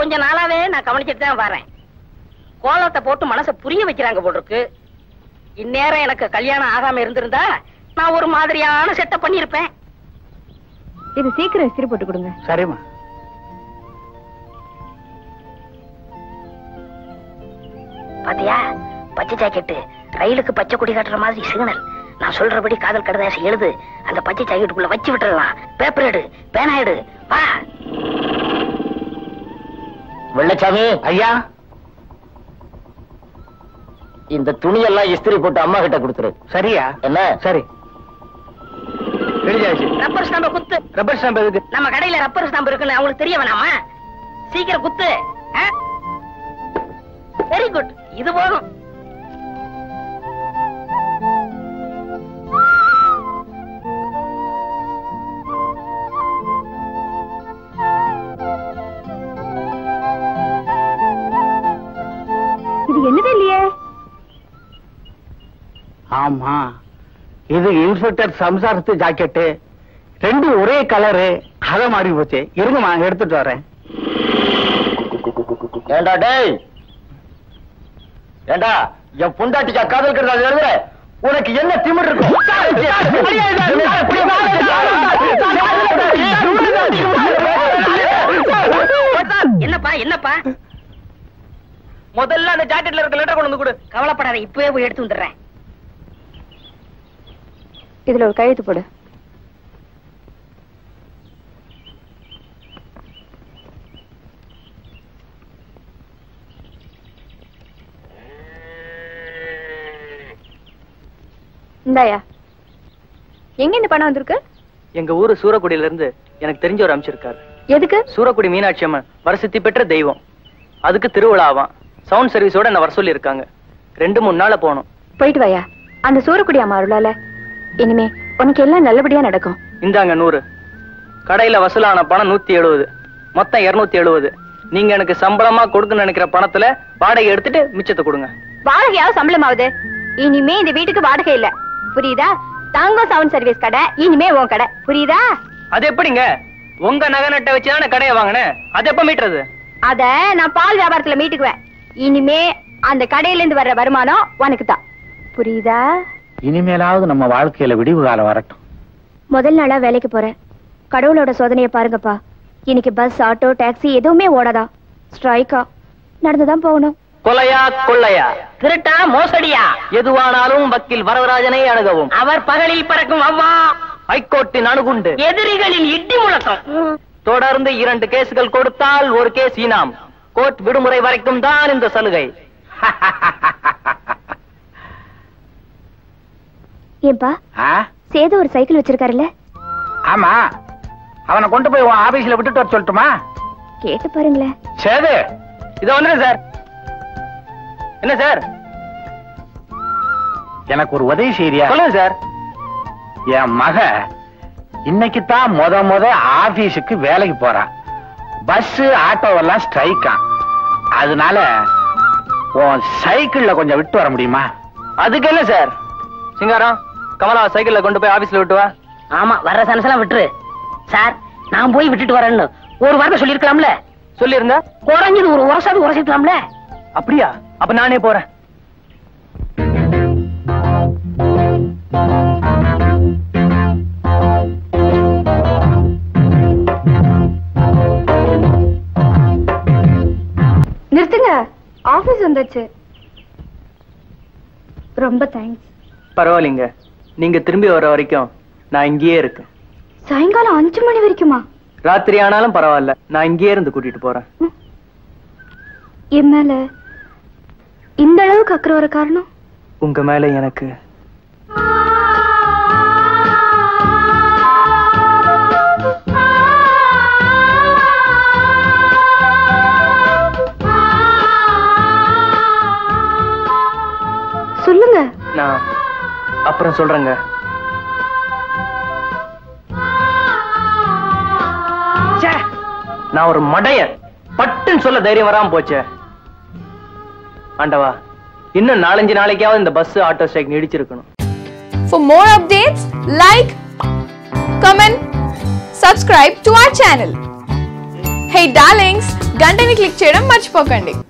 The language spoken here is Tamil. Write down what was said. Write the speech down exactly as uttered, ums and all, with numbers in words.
கொஞ்ச நாளாவே நான் கவனிச்சுட்டு தான் வரேன். கோலத்தை போட்டு மனசை புரிய வைக்கிறாங்க போல் இருக்கு. இந்நேரம் எனக்கு கல்யாணம் ஆகாம இருந்திருந்தா நான் ஒரு மாதிரியான செட்டப் பண்ணிருப்பேன். இது சீக்கிரம் இஸ்திரி போட்டு கொடுங்க. சரிம்மா. பாத்தியா, பச்சை ஜாக்கெட்டு ரயிலுக்கு பச்சை கொடி காட்டுற மாதிரி சிக்னல். நான் சொல்றபடி காதல் கடுதாசி எழுது. அந்த பச்சை ஜாக்கெட்டுக்குள்ள வச்சு விட்டுறலாம். பேப்பர் எடு, பேனா எடு, வா. வெள்ளச்சாமி ஐயா, இந்த துணியெல்லாம் இஸ்திரி போட்டு அம்மா கிட்ட கொடுத்துரு. சரியா? என்ன? சரி. ரப்பர் ஸ்டாம்ப குத்து. ரப்பர் ஸ்டாம்ப் எதுக்கு? நம்ம கடையில ரப்பர் ஸ்டாம்ப் இருக்குன்னு அவங்களுக்கு தெரிய வேணாமா? சீக்கிரம் குத்து. வெரி குட், இது போதும். இது என்னது இல்லையே? ஆமா, இது இன்ஸ்பெக்டர் சம்சாரத்து ஜாக்கெட்டு. ரெண்டு ஒரே கலரு. அத மாறி போச்சு. இருங்கம்மா, எடுத்துட்டு வரேன். ஏண்டா டேய், ஏண்டா என் பொண்டாட்டிக்கா காதல் கடுதாசி எழுதுற? உனக்கு என்ன திமிர் இருக்கும்? என்னப்பா என்னப்பா? முதல்ல அந்த ஜாக்கெட்ல இருக்க லெட்டர் கொண்டு வந்து கொடு. கவலைப்படாத, இப்பவே போய் எடுத்து வந்துடுறேன். இதுல ஒரு கையெழுத்து போடு. இந்தாயா. எங்க இந்த பணம் வந்திருக்கு? எங்க ஊரு சூரக்குடியில இருந்து எனக்கு தெரிஞ்ச ஒரு அம்சிருக்காரு. எதுக்கு? சூரக்குடி மீனாட்சி அம்மன் வருஷத்தி பெற்ற தெய்வம். அதுக்கு திருவிழாவாம். சவுண்ட் சர்வீஸோட என்ன வர சொல்லி இருக்காங்க. ரெண்டு மூணு நாள போகணும். போயிட்டு வாயா. அந்த சூரக்குடி அம்மா அருளால இனிமே உனக்கு எல்லாம் நல்லபடியா நடக்கும். இந்தாங்க நூறு. கடையில வசூலான பணம் நூத்தி எழுபது, மொத்தம் இருநூத்தி எழுபது. நீங்க எனக்கு சம்பளமா கொடுக்க நினைக்கிற பணத்துல வாடகை எடுத்துட்டு மிச்சத்தை கொடுங்க. வாடகையாவது சம்பளமாவது? இனிமே இந்த வீட்டுக்கு வாடகை இல்ல, புரியுதா? தாங்கம் சவுண்ட் சர்வீஸ் கடை இனிமே உன் கடை, புரியுதா? அது எப்படிங்க? உங்க நகை நட்டை வச்சுதானே கடையை வாங்கினேன். அது எப்ப மீட்டுறது? அத நான் பால் வியாபாரத்துல மீட்டுக்குவேன். இனிமே அந்த கடையில இருந்து வர்ற வருமானம் உனக்கு தான், புரியுதா? இனிமேலாவது நம்ம வாழ்க்கையில விடிவு காலம் வரட்டும். முதல் நாளா வேலைக்கு போறேன். கடவுளோட சோதனையை பாருங்கப்பா. இன்னைக்கு பஸ், ஆட்டோ, டாக்ஸி எதுவுமே ஓடாதா. ஸ்ட்ரைக்கா நடந்துதான் போகணும். கொலையா கொள்ளையா, திருட்டா மோசடியா, எதுவானாலும் வக்கீல் வரதராஜனை அணுகவும். அவர் பகலில் பறக்கும் அவ்வா, ஹைகோர்ட்டின் அணுகுண்டு, எதிரிகளின் இடி முழக்கம். தொடர்ந்து இரண்டு கேசுகள் கொடுத்தால் ஒரு கேஸ் இனாம். கோர்ட் விடுமுறை வரைக்கும் தான் இந்த சலுகை. ஏன்பா சேது ஒரு சைக்கிள் வச்சிருக்காருல்ல? ஆமா, அவனை கொண்டு போய் உன் ஆபீஸ்ல விட்டுட்டு வர சொல்லட்டுமா? கேட்டு பாருங்களேன். சேது, இத வந்துரு சார். என்ன சார்? எனக்கு ஒரு உதவி செய்யறியா? சொல்லுங்க சார். என் மக இன்னைக்கு தான் முத முத ஆபீஸுக்கு வேலைக்கு போறான். பஸ் ஆட்டோவெல்லாம் ஸ்ட்ரைக்கா. அதனால உன் சைக்கிள்ல கொஞ்சம் விட்டு வர முடியுமா? அதுக்கு என்ன சார்? சிங்காரம், கமலா சைக்கிள்ல கொண்டு போய் ஆபீஸ்ல விட்டு வா. ஆமா, வர்ற சனசெல்லாம் விட்டுரு சார். நான் போய் விட்டுட்டு வரேன்னு ஒரு வார்த்தை சொல்லிருக்கலாம்ல. சொல்லிருந்தா குறைஞ்சது ஒரு வருஷம் உரைச்சிருக்கலாம்ல. அப்படியா? அப்ப நானே போறேன். நிறுத்துங்க, ஆபீஸ் வந்துச்சு. ரொம்ப தேங்க்ஸ். பரவாயில்லைங்க, நீங்க திரும்பி வர வரைக்கும் நான் இங்கேயே இருக்கேன். சாயங்காலம் அஞ்சு மணி வரைக்குமா? ராத்திரி ஆனாலும் பரவாயில்ல, நான் இங்கேயே இருந்து கூட்டிட்டு போறேன். என் மேல இந்த அளவுக்கு அக்கறை வர காரணம்? உங்க மேல எனக்கு சொல்லுங்க. நான் அப்புறம் சொல்றேங்க. நான் ஒரு மடையன், பட்டுன்னு சொல்ல தைரியம் வராம போச்சே. ஆண்டவா, இன்னும் நாலஞ்சு நாளைக்காவது இந்த பஸ் ஆட்டோ ஸ்ட்ரைக் நீடிச்சிருக்கணும். For more updates, like, comment, subscribe to our channel. Hey darlings, గంటని క్లిక్ చేయడం మర్చిపోకండి.